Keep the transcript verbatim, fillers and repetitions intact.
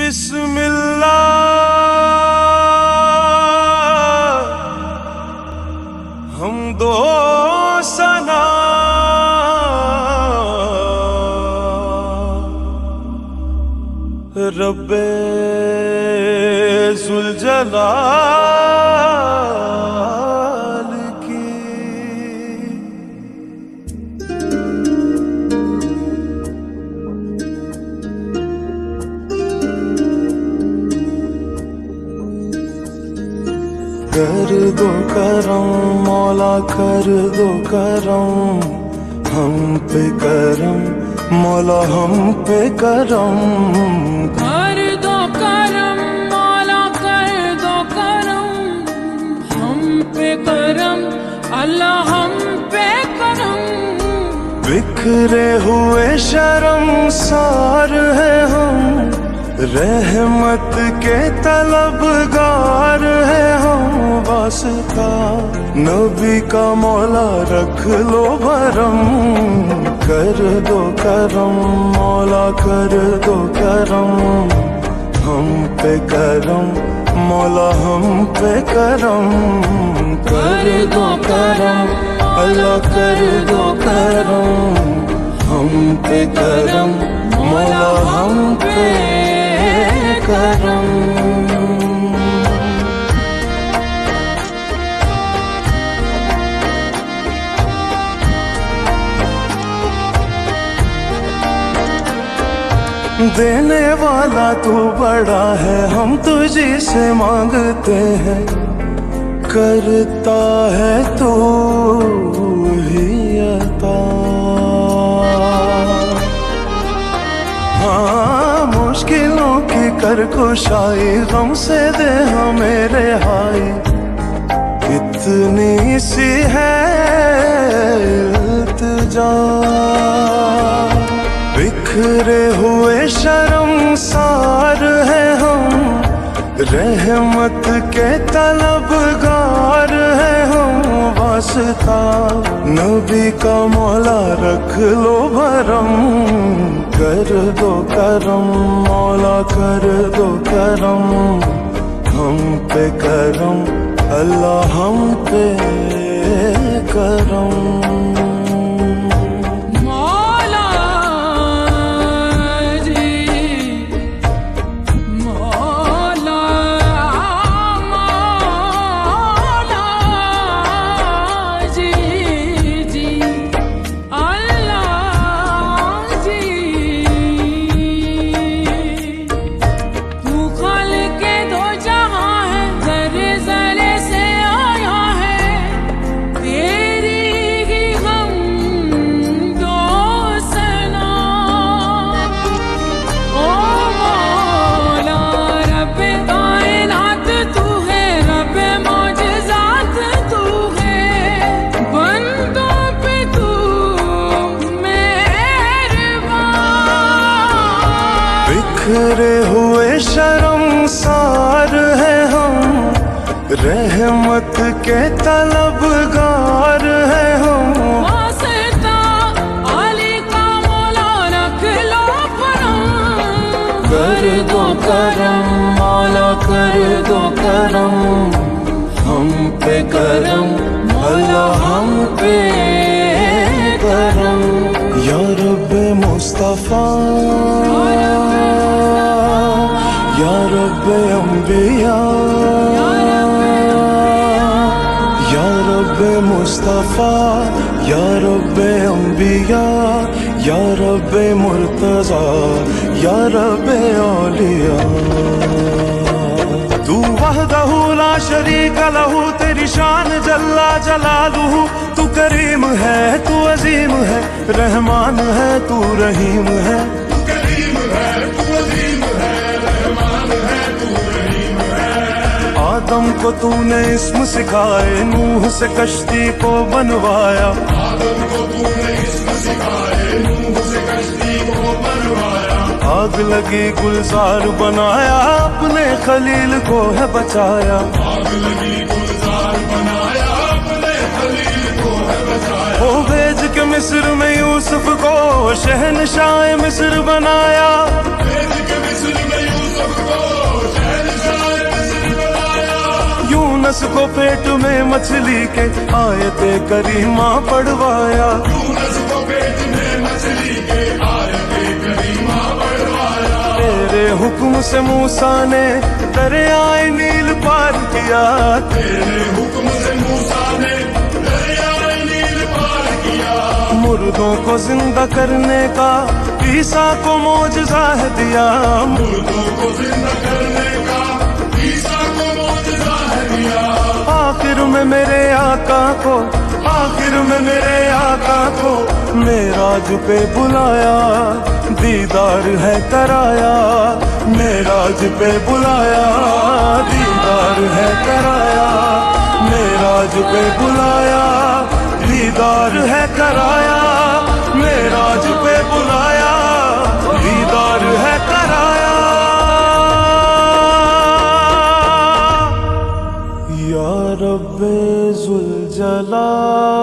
बिस्मिल्लाह हम दो सना रब्बे जुल जलाल की। कर दो करम मौला कर दो करम हम पे करम मौला हम पे करम। कर दो करम मौला कर दो करम हम पे करम अल्लाह हम पे करम। बिखरे हुए शर्मसार है हम रहमत के तलबगार है हम। वास्ता नबी का मौला रख लो भरम। कर दो करम मौला कर दो करम हम पे करम मौला हम पे करम। कर दो करम अल्लाह कर दो करम हम पे करम मौला हम पे करम। देने वाला तू बड़ा है हम तुझे से मांगते हैं। करता है तू ही अता। हाँ मुश्किलों की कर कुशाई गम से दे हमें रिहाई। इतनी सी है इल्तिजा बिखरे हुए शर्मसार है हम रहमत के तलबगार है हम। वास्ता नबी का मौला रख लो भरम। कर दो करम मौला कर दो करम हम पे करम अल्लाह हम पे करम। बिखरे हुए शर्मसार है हम रहमत के तलबगार है हम। वास्ता अली का मौला रख लो भरम। कर दो करम मौला कर दो करम हम पे करम अल्लाह हम पे करम। या रब्बे मुस्तफा या रब्बे अंबिया या रब्बे मुस्तफा या रब्बे अंबिया या रब्बे मुर्तजा या रब्बे औलिया। तू वहदहू ला शरीक लहू तेरी शान जल्ला जलालुहू। तू करीम है तू अजीम है रहमान है तू रहीम है। आदम को तूने इस्म सिखाए नूह से कश्ती को बनवाया। आदम को तूने इस्म सिखाए नूह से कश्ती को बनवाया। आग लगी गुलजार बनाया अपने खलील को है बचाया। आग लगी गुलजार बनाया अपने खलील को है बचाया। वो भेज के मिस्र में यूसुफ को शहनशाह मिस्र बनाया। भेज के मिस्र में यूसुफ यूनस को पेट में मछली के आयते करीमा पढ़वाया, यूनस को पेट में मछली के आयते करीमा पढ़वाया। तेरे हुक्म से मूसा ने दरियाए नील पार किया, तेरे हुक्म से मूसा ने दरियाए नील पार किया। मुर्दों को जिंदा करने का ईसा को मौजज़ा है दिया, मुर्दों को जिंदा करने का ईसा को मौजज़ा है दिया। आखिर में मेरे आका को, आखिर में मेरे आका को मेराज पे बुलाया, दीदार है कराया, मेराज पे बुलाया, दीदार है कराया, मेराज पे बुलाया, दीदार है कराया, मेराज पे बुलाया, दीदार है कराया। या रब्बे जुल जलाल